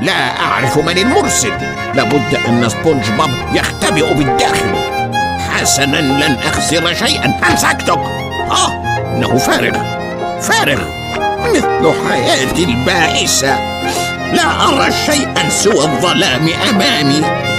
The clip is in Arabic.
لا أعرف من المرسل. لابد أن سبونج بوب يختبئ بالداخل. حسنا، لن أخسر شيئا. أمسكتك. إنه فارغ مثل حياتي البائسة. لا أرى شيئا سوى الظلام أمامي.